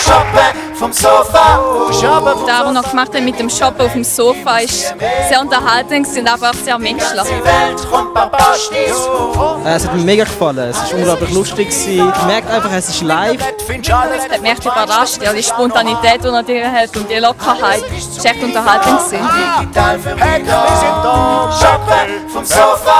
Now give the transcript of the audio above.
Shoppen vom Sofa. Das, was wir noch gemacht haben mit dem Shoppen auf dem Sofa, ist sehr unterhaltend und aber auch sehr menschlich. Es hat mir mega gefallen. Es war unglaublich lustig. Man merkt einfach, es ist live. Es hat mich echt überrascht, ja, die Spontanität, die er drin hat und die Lockerheit. Es war echt unterhaltend. Shoppen vom Sofa.